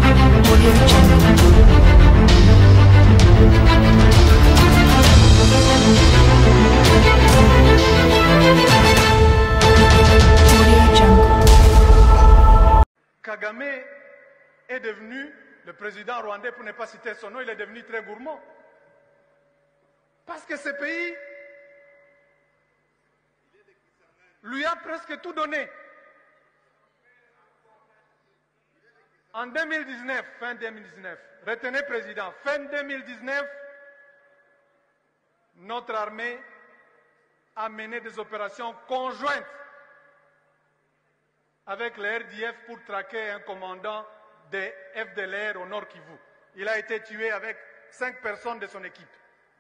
Kagame est devenu, le président rwandais, pour ne pas citer son nom, il est devenu très gourmand. Parce que ce pays lui a presque tout donné. En 2019, fin 2019, retenez président, fin 2019, notre armée a mené des opérations conjointes avec le RDF pour traquer un commandant des FDLR au Nord Kivu. Il a été tué avec 5 personnes de son équipe.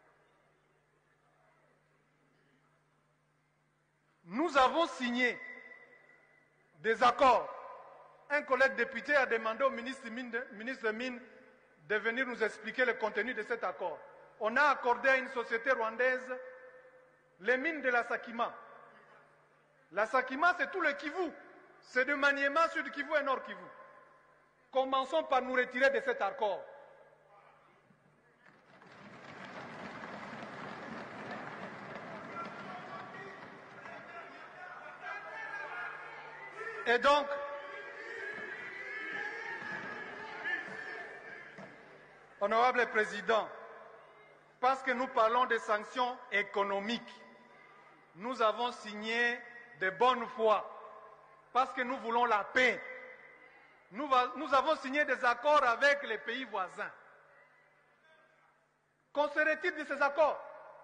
Nous avons signé des accords. Un collègue député a demandé au ministre des Mines de venir nous expliquer le contenu de cet accord. On a accordé à une société rwandaise les mines de la Sakima. La Sakima, c'est tout le Kivu. C'est de Maniema, Sud Kivu et Nord Kivu. Commençons par nous retirer de cet accord. Et donc, honorable président, parce que nous parlons des sanctions économiques, nous avons signé de bonne foi, parce que nous voulons la paix. Nous avons signé des accords avec les pays voisins. Qu'en serait-il de ces accords?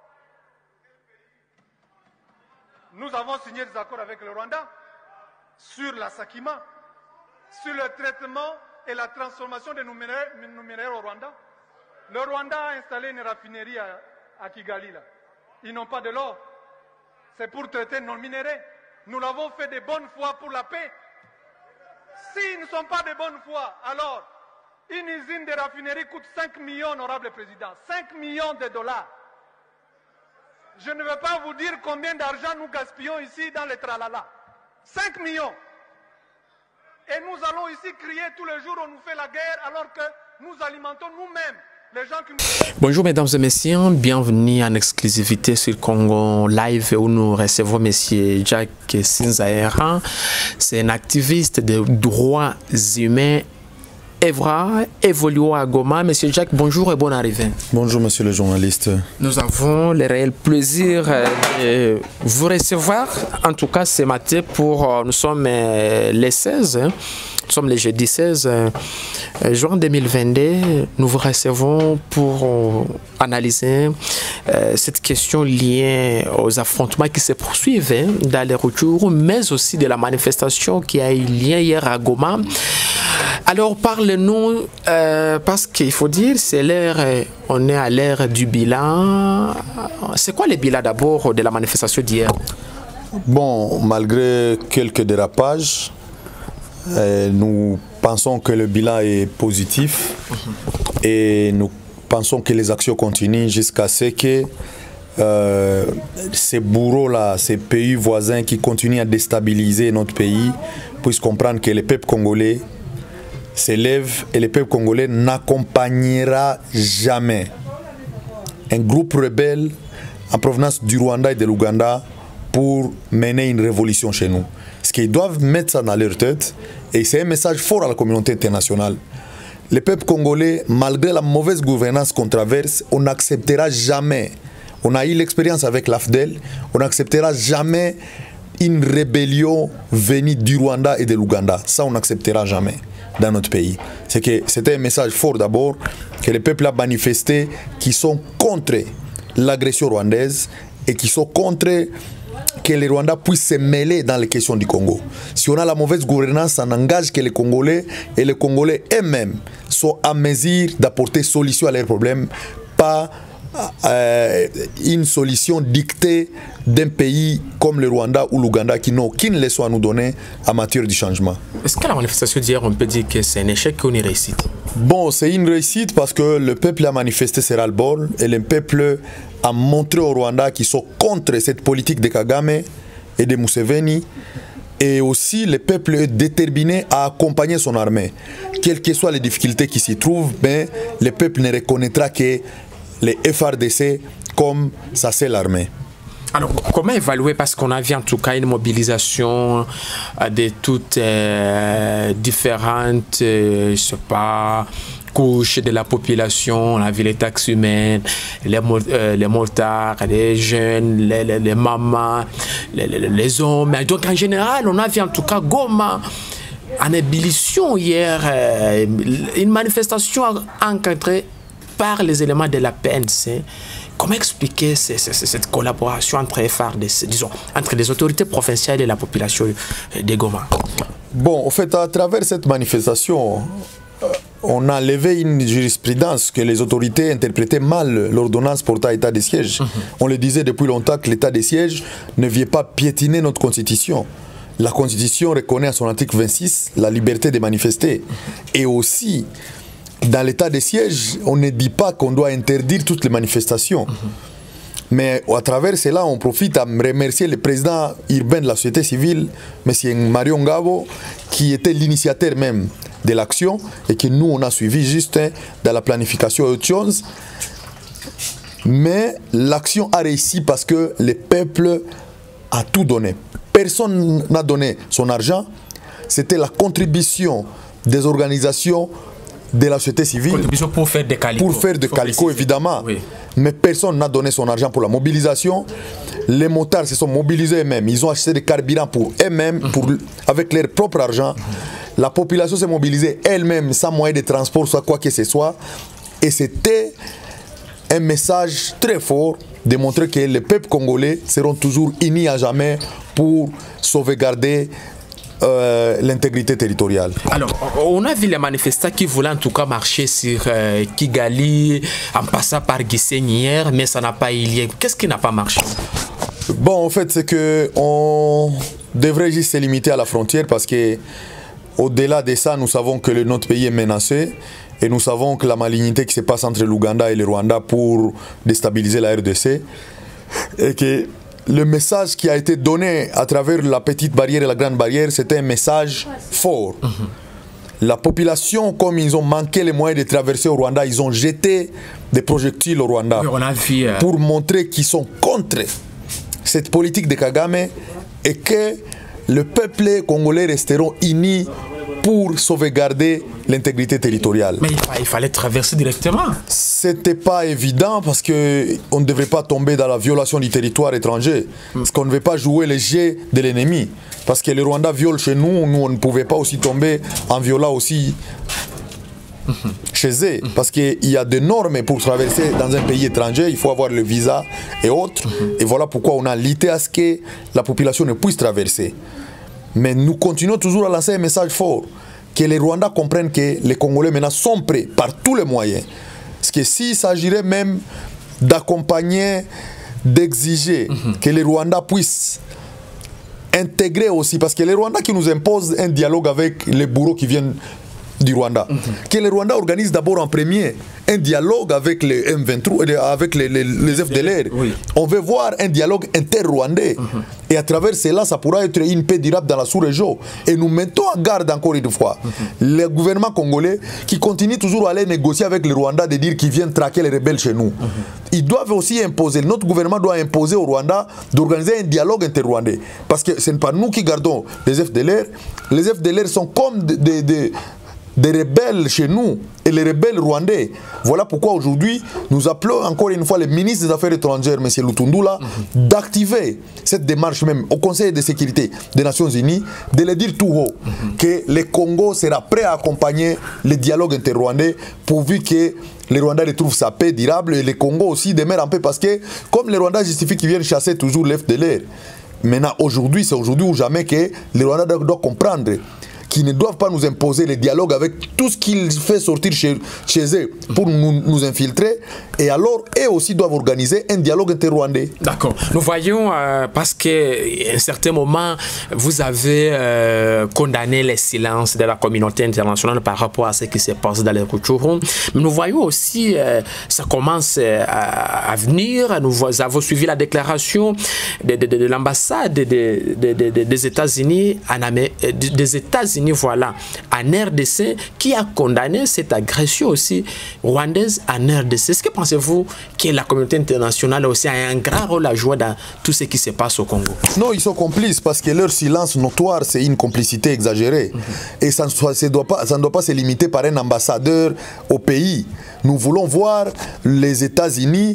Nous avons signé des accords avec le Rwanda sur la Sakima, sur le traitement et la transformation des minéraux au Rwanda. Le Rwanda a installé une raffinerie à Kigali. Là. Ils n'ont pas de l'or. C'est pour traiter nos minéraux. Nous l'avons fait de bonne foi pour la paix. S'ils ne sont pas de bonne foi, alors une usine de raffinerie coûte 5 millions, honorable président. 5 millions de dollars. Je ne vais pas vous dire combien d'argent nous gaspillons ici dans le tralala. 5 millions. Et nous allons ici crier tous les jours, on nous fait la guerre alors que nous alimentons nous-mêmes les gens qui nous... Bonjour mesdames et messieurs, bienvenue en exclusivité sur Congo Live où nous recevons monsieur Jack Sinzaera. C'est un activiste des droits humains Evra, évoluant à Goma. Monsieur Jack, bonjour et bonne arrivée. Bonjour monsieur le journaliste. Nous avons le réel plaisir de vous recevoir, en tout cas ce matin pour, nous sommes les 16, nous sommes le jeudi 16 juin 2022, nous vous recevons pour analyser cette question liée aux affrontements qui se poursuivent dans les retours, mais aussi de la manifestation qui a eu lieu hier à Goma. Alors parlez-nous, parce qu'il faut dire, c'est l'ère, on est à l'ère du bilan. C'est quoi le bilan d'abord de la manifestation d'hier? Bon, malgré quelques dérapages, nous pensons que le bilan est positif et nous pensons que les actions continuent jusqu'à ce que ces bourreaux-là, ces pays voisins qui continuent à déstabiliser notre pays, puissent comprendre que les peuples congolais s'élève et le peuple congolais n'accompagnera jamais un groupe rebelle en provenance du Rwanda et de l'Ouganda pour mener une révolution chez nous. Ce qu'ils doivent mettre ça dans leur tête, et c'est un message fort à la communauté internationale. Le peuple congolais, malgré la mauvaise gouvernance qu'on traverse, on n'acceptera jamais, on a eu l'expérience avec l'AFDEL, on n'acceptera jamais une rébellion venue du Rwanda et de l'Ouganda. Ça, on n'acceptera jamais dans notre pays. C'est que c'était un message fort d'abord que le peuple a manifesté qui sont contre l'agression rwandaise et qui sont contre que les Rwandais puissent se mêler dans les questions du Congo. Si on a la mauvaise gouvernance, ça n'engage que les Congolais et les Congolais eux-mêmes sont à mesure d'apporter solution à leurs problèmes, pas une solution dictée d'un pays comme le Rwanda ou l'Ouganda qui n'ont aucune leçon à nous donner en matière du changement. Est-ce que la manifestation d'hier, on peut dire que c'est un échec ou une réussite? Bon, c'est une réussite parce que le peuple a manifesté ses ras-le-bol et le peuple a montré au Rwanda qu'ils sont contre cette politique de Kagame et de Museveni Et aussi, le peuple est déterminé à accompagner son armée. Quelles que soient les difficultés qui s'y trouvent, ben, le peuple ne reconnaîtra que les FRDC comme sa seule armée. Alors, comment évaluer, parce qu'on a vu en tout cas une mobilisation de toutes différentes, je sais pas, couches de la population, on a vu les taxes humaines, les motards, les jeunes, les mamans, les hommes. Donc en général, on a vu en tout cas Goma en ébullition hier, une manifestation encadrée par les éléments de la PNC. Comment expliquer cette collaboration entre FARDC, disons, entre les autorités provinciales et la population de Goma? Bon, en fait, à travers cette manifestation, on a levé une jurisprudence que les autorités interprétaient mal l'ordonnance portant état de siège. On le disait depuis longtemps que l'état de siège ne vient pas piétiner notre constitution. La constitution reconnaît à son article 26 la liberté de manifester. Et aussi, dans l'état de siège, on ne dit pas qu'on doit interdire toutes les manifestations. Mais à travers cela, on profite à remercier le président urbain de la société civile, M. Mario Ngabo, qui était l'initiateur même de l'action et que nous, on a suivi juste dans la planification et autre chose. Mais l'action a réussi parce que le peuple a tout donné. Personne n'a donné son argent. C'était la contribution des organisations de la société civile. Contribution pour faire des calicots. Pour faire des calicots, évidemment. Oui. Mais personne n'a donné son argent pour la mobilisation. Les motards se sont mobilisés eux-mêmes. Ils ont acheté des carburants pour eux-mêmes, avec leur propre argent. La population s'est mobilisée elle-même, sans moyen de transport, soit quoi que ce soit. Et c'était un message très fort de montrer que les peuples congolais seront toujours unis à jamais pour sauvegarder l'intégrité territoriale. Alors, on a vu les manifestants qui voulaient en tout cas marcher sur Kigali en passant par Gisenyi hier, mais ça n'a pas eu lieu. Qu'est-ce qui n'a pas marché? Bon, en fait, c'est que on devrait juste se limiter à la frontière parce que au-delà de ça, nous savons que notre pays est menacé et nous savons que la malignité qui se passe entre l'Ouganda et le Rwanda pour déstabiliser la RDC et que le message qui a été donné à travers la petite barrière et la grande barrière, c'était un message fort. La population, comme ils ont manqué les moyens de traverser au Rwanda, ils ont jeté des projectiles au Rwanda pour montrer qu'ils sont contre cette politique de Kagame et que le peuple congolais resteront unis pour sauvegarder l'intégrité territoriale. Mais il fallait traverser directement. C'était pas évident parce qu'on ne devrait pas tomber dans la violation du territoire étranger. Parce qu'on ne veut pas jouer les jets de l'ennemi. Parce que le Rwanda viole chez nous, nous on ne pouvait pas aussi tomber en violant aussi chez eux. Parce qu'il y a des normes pour traverser dans un pays étranger, il faut avoir le visa et autres. Et voilà pourquoi on a lutté à ce que la population ne puisse traverser. Mais nous continuons toujours à lancer un message fort, que les Rwandais comprennent que les Congolais maintenant sont prêts par tous les moyens. Parce que s'il s'agirait même d'accompagner, d'exiger que les Rwandais puissent intégrer aussi, parce que les Rwandais qui nous imposent un dialogue avec les bourreaux qui viennent du Rwanda, que les Rwandais organisent d'abord en premier un dialogue avec les M23, avec les FDLR. Oui. On veut voir un dialogue inter-rwandais. Et à travers cela, ça pourra être une paix durable dans la sous-région. Et nous mettons en garde encore une fois le gouvernement congolais qui continue toujours à aller négocier avec les Rwandais de dire qu'ils viennent traquer les rebelles chez nous. Ils doivent aussi imposer, notre gouvernement doit imposer au Rwanda d'organiser un dialogue inter-rwandais. Parce que ce n'est pas nous qui gardons les FDLR. Les FDLR sont comme des rebelles chez nous et les rebelles rwandais. Voilà pourquoi aujourd'hui nous appelons encore une fois le ministre des Affaires étrangères, M. Lutundula, d'activer cette démarche même au Conseil de sécurité des Nations Unies, de le dire tout haut que le Congo sera prêt à accompagner le dialogue inter-rwandais pourvu que les Rwandais retrouvent sa paix durable et le Congo aussi demeure en paix parce que comme les Rwandais justifient qu'ils viennent chasser toujours l'FDLR, maintenant aujourd'hui, c'est aujourd'hui ou jamais que les Rwandais doivent comprendre qui ne doivent pas nous imposer le dialogue avec tout ce qu'ils font sortir chez eux pour nous infiltrer. Et alors, eux aussi doivent organiser un dialogue inter-rwandais. D'accord. Nous voyons, parce qu'à un certain moment, vous avez condamné les silences de la communauté internationale par rapport à ce qui se passe dans les Rutshuru. Mais nous voyons aussi, ça commence à venir. Nous avons suivi la déclaration de l'ambassade des États-Unis voilà, en RDC, qui a condamné cette agression aussi rwandaise en RDC. Est-ce que pensez-vous que la communauté internationale aussi a un grand rôle à jouer dans tout ce qui se passe au Congo? Non, ils sont complices parce que leur silence notoire, c'est une complicité exagérée. Et ça ne doit pas se limiter par un ambassadeur au pays. Nous voulons voir les États-Unis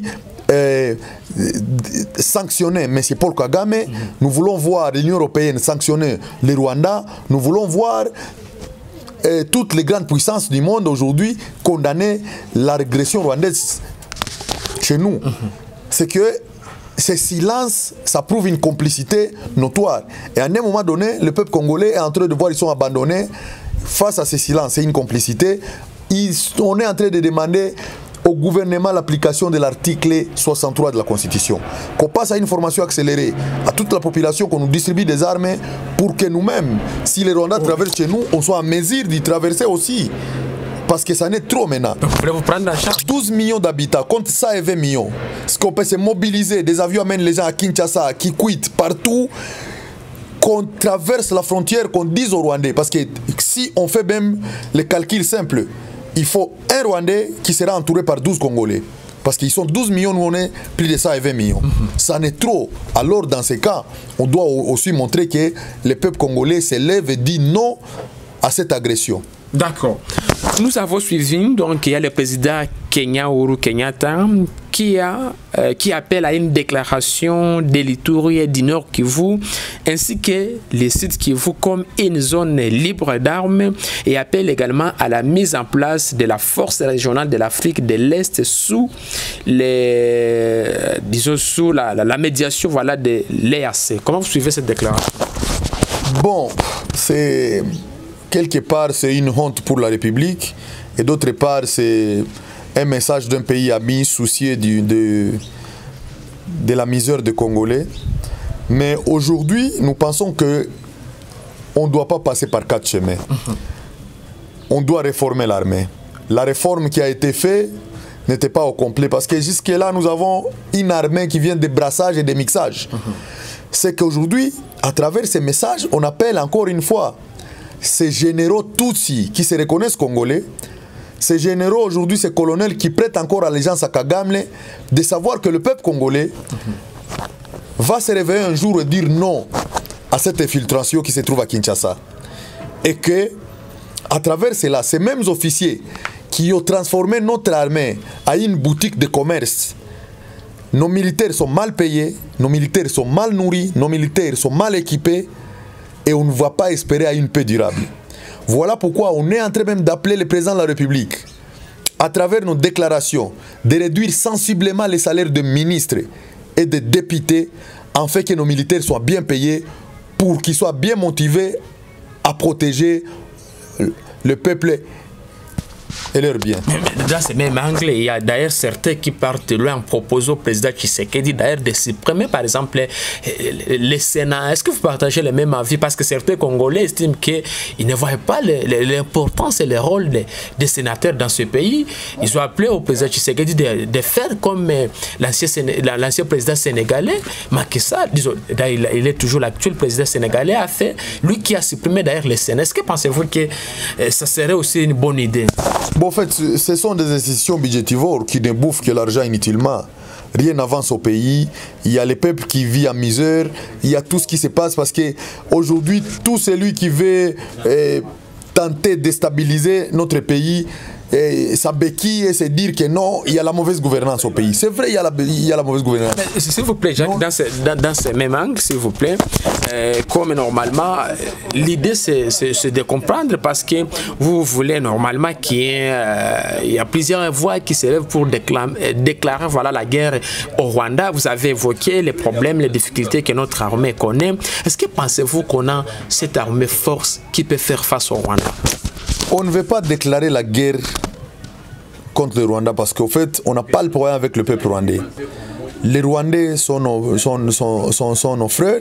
sanctionner M. Paul Kagame, nous voulons voir l'Union européenne sanctionner le Rwanda, nous voulons voir toutes les grandes puissances du monde aujourd'hui condamner la régression rwandaise chez nous. C'est que ce silence, ça prouve une complicité notoire. Et à un moment donné, le peuple congolais est en train de voir qu'ils sont abandonnés face à ce silence. C'est une complicité. On est en train de demander au gouvernement l'application de l'article 63 de la Constitution. Qu'on passe à une formation accélérée à toute la population, qu'on nous distribue des armes pour que nous-mêmes, si les Rwandais traversent chez nous, on soit en mesure d'y traverser aussi. Parce que ça n'est trop maintenant. Donc, vous prendre en charge 12 millions d'habitants contre 120 millions. Ce qu'on peut se mobiliser, des avions amènent les gens à Kinshasa, à Kikwit, partout, qu'on traverse la frontière, qu'on dise aux Rwandais. Parce que si on fait même les calculs simples, il faut un Rwandais qui sera entouré par 12 Congolais. Parce qu'ils sont 12 millions, nous on est plus de 120 millions. Ça n'est trop. Alors dans ces cas, on doit aussi montrer que le peuple congolais se lève et dit non à cette agression. D'accord. Nous avons suivi, donc il y a le président Kenya Uhuru Kenyatta qui appelle à une déclaration de l'Ituri du Nord Kivu ainsi que les sites Kivu comme une zone libre d'armes et appelle également à la mise en place de la force régionale de l'Afrique de l'Est sous la médiation voilà, de l'EAC. Comment vous suivez cette déclaration? Bon, c'est quelque part c'est une honte pour la République et d'autre part c'est un message d'un pays ami soucieux de la misère des Congolais. Mais aujourd'hui, nous pensons que on ne doit pas passer par 4 chemins. On doit réformer l'armée. La réforme qui a été faite n'était pas au complet parce que jusque-là, nous avons une armée qui vient de brassage et de mixage. C'est qu'aujourd'hui, à travers ces messages, on appelle encore une fois ces généraux Tutsi qui se reconnaissent Congolais, ces généraux aujourd'hui, ces colonels qui prêtent encore allégeance à Kagame, de savoir que le peuple congolais va se réveiller un jour et dire non à cette infiltration qui se trouve à Kinshasa. Et que, à travers cela, ces mêmes officiers qui ont transformé notre armée à une boutique de commerce, nos militaires sont mal payés, nos militaires sont mal nourris, nos militaires sont mal équipés et on ne va pas espérer à une paix durable. Voilà pourquoi on est en train même d'appeler le président de la République, à travers nos déclarations, de réduire sensiblement les salaires de ministres et de députés, afin que nos militaires soient bien payés, pour qu'ils soient bien motivés à protéger le peuple et leur bien. Dans ce même angle, il y a d'ailleurs certains qui partent loin en proposant au président Tshisekedi d'ailleurs de supprimer par exemple le Sénat. Est-ce que vous partagez le même avis? Parce que certains Congolais estiment qu'ils ne voient pas l'importance et le rôle des sénateurs dans ce pays. Ils ont appelé au président Tshisekedi de faire comme l'ancien président sénégalais, Macky Sall, disons, il est toujours l'actuel président sénégalais, a fait, lui qui a supprimé d'ailleurs le Sénat. Est-ce que pensez-vous que ça serait aussi une bonne idée? Bon, en fait, ce sont des institutions budgétivores qui ne bouffent que l'argent inutilement. Rien n'avance au pays. Il y a les peuples qui vivent en misère. Il y a tout ce qui se passe parce qu'aujourd'hui, tout celui qui veut tenter de déstabiliser notre pays sa béquille et se dire que non, il y a la mauvaise gouvernance au pays. C'est vrai, il y a la mauvaise gouvernance. S'il vous plaît, Jacques, dans ce même angle, s'il vous plaît, comme normalement, l'idée c'est de comprendre parce que vous voulez normalement qu'il y a plusieurs voix qui se lèvent pour déclarer voilà, la guerre au Rwanda. Vous avez évoqué les problèmes, les difficultés que notre armée connaît. Est-ce que pensez-vous qu'on a cette armée force qui peut faire face au Rwanda? On ne veut pas déclarer la guerre contre le Rwanda parce qu'au fait, on n'a pas le problème avec le peuple rwandais. Les Rwandais sont nos frères,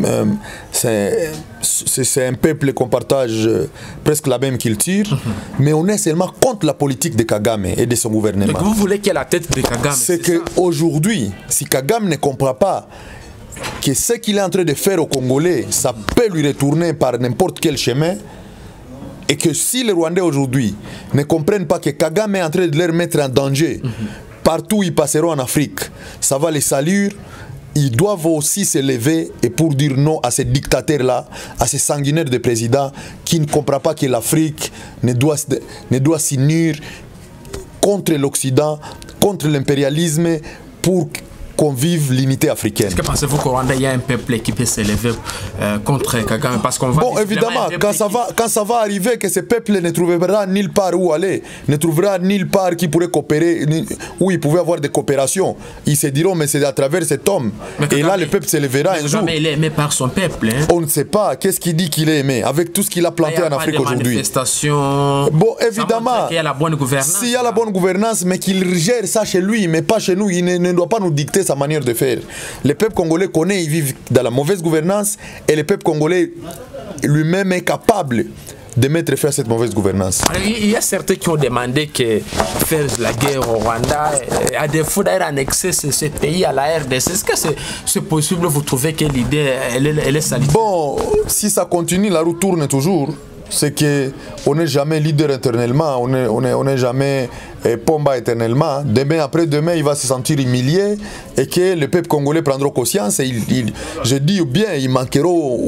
c'est un peuple qu'on partage presque la même culture, mais on est seulement contre la politique de Kagame et de son gouvernement. Mais vous voulez qu'il y ait la tête de Kagame? C'est qu'aujourd'hui, si Kagame ne comprend pas que ce qu'il est en train de faire aux Congolais, ça peut lui retourner par n'importe quel chemin, et que si les Rwandais aujourd'hui ne comprennent pas que Kagame est en train de les mettre en danger, partout où ils passeront en Afrique, ça va les salir, ils doivent aussi se lever et pour dire non à ces dictateurs-là, à ces sanguinaires de présidents qui ne comprennent pas que l'Afrique ne doit s'unir contre l'Occident, contre l'impérialisme pour qu'on vive l'unité africaine. Est-ce que pensez-vous qu'au Rwanda, il y a un peuple qui peut s'élever contre Kagame? Parce qu'on va... Bon, évidemment, quand ça va arriver que ce peuple ne trouvera nulle part où aller, ne trouvera nulle part qui pourrait coopérer, où il pouvait avoir des coopérations, ils se diront, mais c'est à travers cet homme. Et là, le peuple s'élèvera un jour. Mais il est aimé par son peuple. Hein? On ne sait pas. Qu'est-ce qu'il dit qu'il est aimé avec tout ce qu'il a planté en Afrique aujourd'hui? Bon, évidemment, il y a la bonne gouvernance. S'il y a la bonne gouvernance, mais qu'il gère ça chez lui, mais pas chez nous, il ne doit pas nous dicter sa manière de faire. Le peuple congolais connaît, ils vivent dans la mauvaise gouvernance et le peuple congolais lui-même est capable de mettre fin à cette mauvaise gouvernance. Alors, il y a certains qui ont demandé que faire la guerre au Rwanda, à défaut d'aller annexer ce pays à la RDC. Est-ce que c'est possible? Vous trouvez que l'idée elle est salutaire? Bon, si ça continue, la roue tourne toujours. C'est qu'on n'est jamais leader éternellement, on n'est jamais Pomba éternellement. Demain, après-demain, il va se sentir humilié et que le peuple congolais prendra conscience et je dis bien, il manquera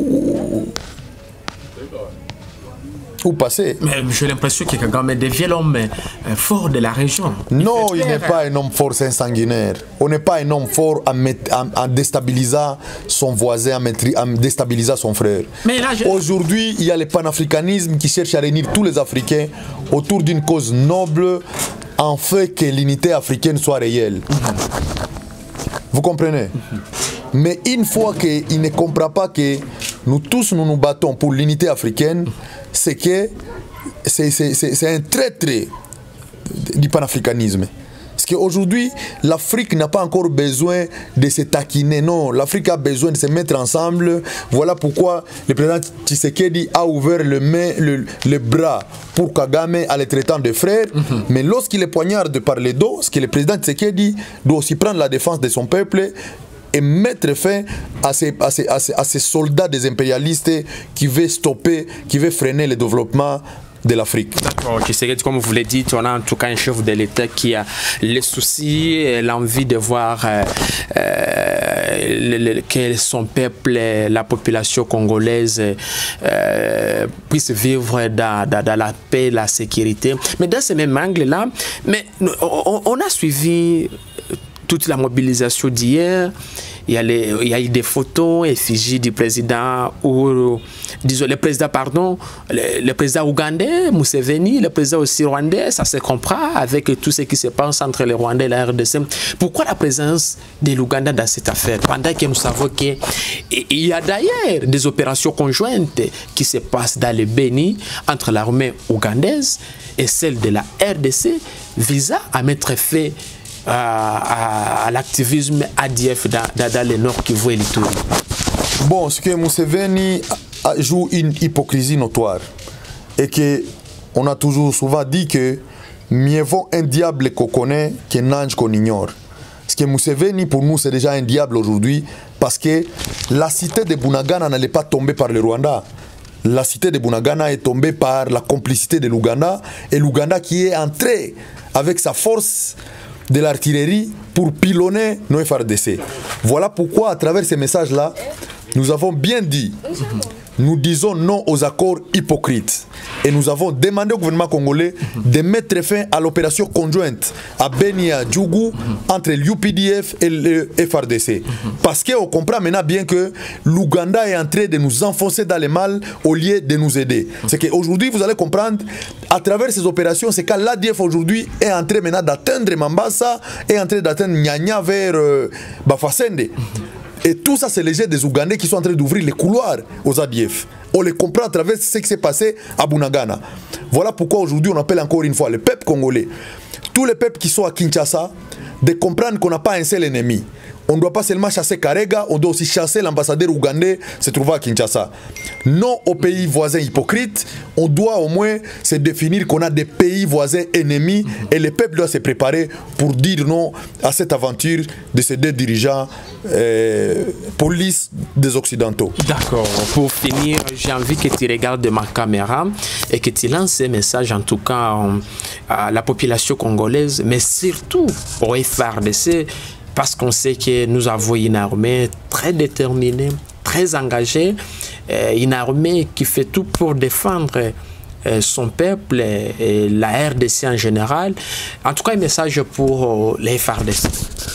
où passer. Mais j'ai l'impression que Kagame devient l'homme fort de la région. Non, il n'est pas un homme fort, c'est un sanguinaire. On n'est pas un homme fort en déstabilisant son voisin, en déstabilisant son frère. Aujourd'hui, il y a le panafricanisme qui cherche à réunir tous les Africains autour d'une cause noble, en fait que l'unité africaine soit réelle. Vous comprenez? Mais une fois qu'il ne comprend pas que nous tous nous battons pour l'unité africaine, c'est que c'est un traître du panafricanisme. Parce qu'aujourd'hui, l'Afrique n'a pas encore besoin de se taquiner. Non, l'Afrique a besoin de se mettre ensemble. Voilà pourquoi le président Tshisekedi a ouvert le bras pour Kagame en le traitant de frère. Mais lorsqu'il est poignarde par le dos, ce que le président Tshisekedi doit aussi prendre la défense de son peuple et mettre fin à ces soldats des impérialistes qui veulent stopper, qui veulent freiner le développement de l'Afrique. D'accord, comme vous l'avez dit, on a en tout cas un chef de l'État qui a les soucis, l'envie de voir que son peuple, la population congolaise puisse vivre dans la paix, la sécurité. Mais dans ce même angle-là, on a suivi toute la mobilisation d'hier. Il y a eu des photos, effigies du président, disons le président ougandais, Museveni, le président aussi rwandais, ça se comprend avec tout ce qui se passe entre les Rwandais et la RDC. Pourquoi la présence de l'Ouganda dans cette affaire? Pendant que nous savons qu'il y a d'ailleurs des opérations conjointes qui se passent dans le Béni entre l'armée ougandaise et celle de la RDC visant à mettre fin à l'activisme ADF dans le Nord Kivu et l'Ituri. Bon, ce que Museveni joue une hypocrisie notoire et que on a toujours souvent dit que mieux vaut un diable qu'on connaît qu'un ange qu'on ignore. Ce que Museveni pour nous c'est déjà un diable aujourd'hui parce que la cité de Bunagana n'allait pas tomber par le Rwanda. La cité de Bunagana est tombée par la complicité de l'Ouganda et l'Ouganda qui est entré avec sa force de l'artillerie pour pilonner nos FARDC. Voilà pourquoi, à travers ces messages-là, nous avons bien dit nous disons non aux accords hypocrites. Et nous avons demandé au gouvernement congolais de mettre fin à l'opération conjointe à Beni et à Djougou entre l'UPDF et le FRDC. Parce qu'on comprend maintenant bien que l'Ouganda est en train de nous enfoncer dans le mal au lieu de nous aider. C'est qu'aujourd'hui, vous allez comprendre, à travers ces opérations, c'est que l'ADF aujourd'hui est en train maintenant d'atteindre Mambasa, est en train d'atteindre Nyanya vers Bafasende. Et tout ça, c'est les jets des Ougandais qui sont en train d'ouvrir les couloirs aux ADF. On les comprend à travers ce qui s'est passé à Bunagana. Voilà pourquoi aujourd'hui on appelle encore une fois le peuple congolais, tous les peuples qui sont à Kinshasa, de comprendre qu'on n'a pas un seul ennemi. On ne doit pas seulement chasser Karega, on doit aussi chasser l'ambassadeur ougandais se trouvant à Kinshasa. Non aux pays voisins hypocrites, on doit au moins se définir qu'on a des pays voisins ennemis et le peuple doit se préparer pour dire non à cette aventure de ces deux dirigeants police des Occidentaux. D'accord. Pour finir, j'ai envie que tu regardes ma caméra et que tu lances un message en tout cas à la population congolaise, mais surtout au FRDC, parce qu'on sait que nous avons une armée très déterminée, très engagée, une armée qui fait tout pour défendre son peuple et la RDC en général. En tout cas, un message pour les FRDC.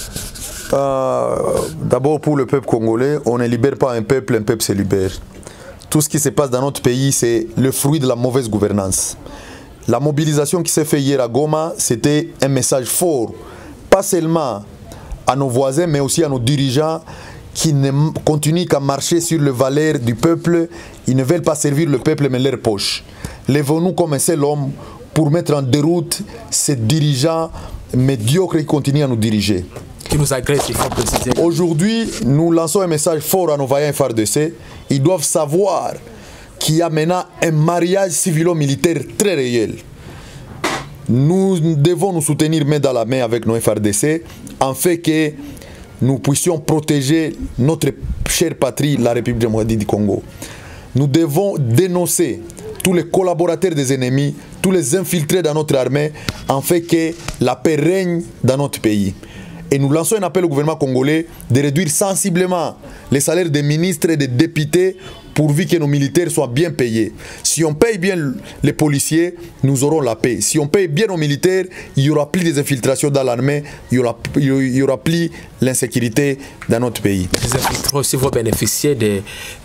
D'abord pour le peuple congolais, on ne libère pas un peuple se libère. Tout ce qui se passe dans notre pays, c'est le fruit de la mauvaise gouvernance. La mobilisation qui s'est faite hier à Goma, c'était un message fort, pas seulement à nos voisins, mais aussi à nos dirigeants qui ne continuent qu'à marcher sur les valeurs du peuple. Ils ne veulent pas servir le peuple, mais leur poche. Lèvons-nous comme un seul homme pour mettre en déroute ces dirigeants médiocres qui continuent à nous diriger. Qui nous agressent, il faut préciser. Aujourd'hui, nous lançons un message fort à nos vaillants FARDC. Ils doivent savoir qu'il y a maintenant un mariage civilo-militaire très réel. Nous devons nous soutenir main dans la main avec nos FARDC en fait que nous puissions protéger notre chère patrie, la République démocratique du Congo. Nous devons dénoncer tous les collaborateurs des ennemis, tous les infiltrés dans notre armée, en fait que la paix règne dans notre pays. Et nous lançons un appel au gouvernement congolais de réduire sensiblement les salaires des ministres et des députés pourvu que nos militaires soient bien payés. Si on paye bien les policiers, nous aurons la paix. Si on paye bien nos militaires, il n'y aura plus des infiltrations dans l'armée, il n'y aura plus l'insécurité dans notre pays. Les infiltrés aussi vont bénéficier de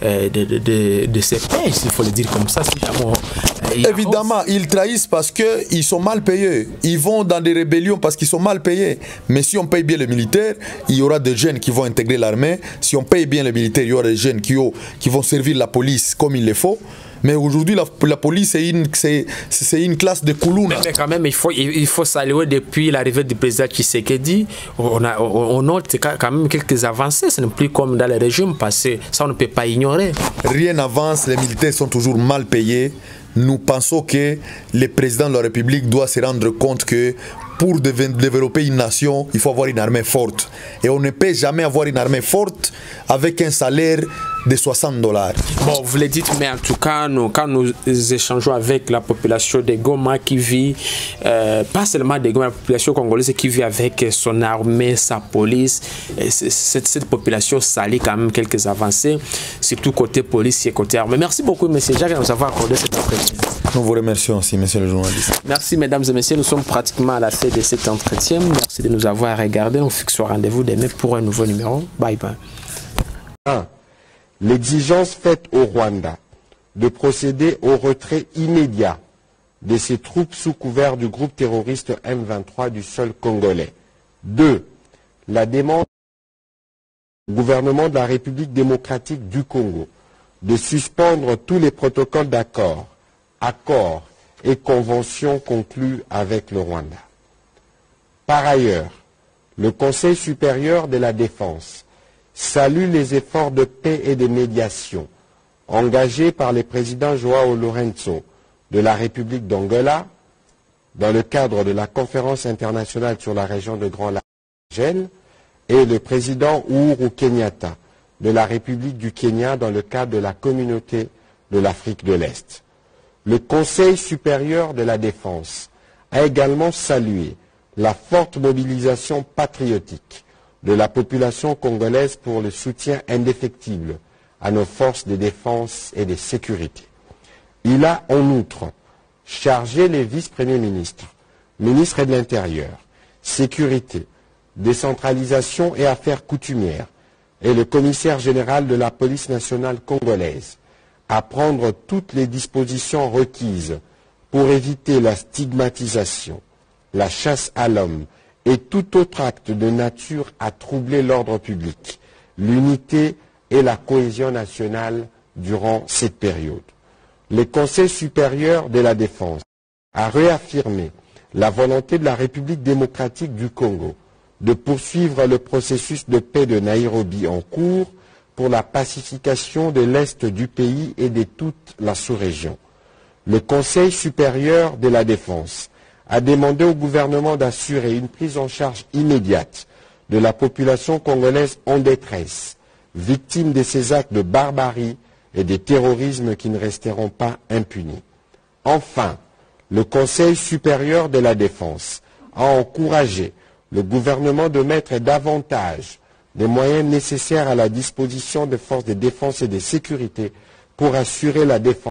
ces payes, s'il faut le dire comme ça. Évidemment, ils trahissent parce qu'ils sont mal payés. Ils vont dans des rébellions parce qu'ils sont mal payés. Mais si on paye bien les militaires, il y aura des jeunes qui vont intégrer l'armée. Si on paye bien les militaires, il y aura des jeunes qui vont servir la police comme il le faut. Mais aujourd'hui, la police, c'est une classe de Koulouna. Mais quand même, il faut saluer depuis l'arrivée du président Tshisekedi, on note quand même quelques avancées. Ce n'est plus comme dans le régime passé. Ça, on ne peut pas ignorer. Rien n'avance, les militaires sont toujours mal payés. Nous pensons que le président de la République doit se rendre compte que pour développer une nation, il faut avoir une armée forte. Et on ne peut jamais avoir une armée forte avec un salaire de $60. Bon, vous le dites, mais en tout cas, quand nous échangeons avec la population de Goma qui vit, pas seulement de Goma, la population congolaise qui vit avec son armée, sa police, cette population salit quand même quelques avancées, surtout côté police et côté armée. Merci beaucoup, M. Jacques, de nous avoir accordé cet entretien. Nous vous remercions aussi, monsieur le journaliste. Merci, mesdames et messieurs. Nous sommes pratiquement à la fin de cet entretien. Merci de nous avoir regardés. On fixe au rendez-vous demain pour un nouveau numéro. Bye bye. 1. L'exigence faite au Rwanda de procéder au retrait immédiat de ses troupes sous couvert du groupe terroriste M23 du sol congolais. 2. La demande au gouvernement de la République démocratique du Congo de suspendre tous les protocoles d'accord, accords et conventions conclus avec le Rwanda. Par ailleurs, le Conseil supérieur de la défense salue les efforts de paix et de médiation engagés par le président Joao Lourenço de la République d'Angola dans le cadre de la conférence internationale sur la région de Grand Lac et le président Uhuru Kenyatta de la République du Kenya dans le cadre de la communauté de l'Afrique de l'Est. Le Conseil supérieur de la défense a également salué la forte mobilisation patriotique de la population congolaise pour le soutien indéfectible à nos forces de défense et de sécurité. Il a en outre chargé les vice-premiers ministres, ministres de l'Intérieur, Sécurité, Décentralisation et Affaires coutumières et le commissaire général de la police nationale congolaise à prendre toutes les dispositions requises pour éviter la stigmatisation, la chasse à l'homme et tout autre acte de nature à troubler l'ordre public, l'unité et la cohésion nationale durant cette période. Le Conseil supérieur de la défense a réaffirmé la volonté de la République démocratique du Congo de poursuivre le processus de paix de Nairobi en cours pour la pacification de l'Est du pays et de toute la sous-région. Le Conseil supérieur de la défense a demandé au gouvernement d'assurer une prise en charge immédiate de la population congolaise en détresse, victime de ces actes de barbarie et de terrorisme qui ne resteront pas impunis. Enfin, le Conseil supérieur de la défense a encouragé le gouvernement de mettre davantage des moyens nécessaires à la disposition des forces de défense et de sécurité pour assurer la défense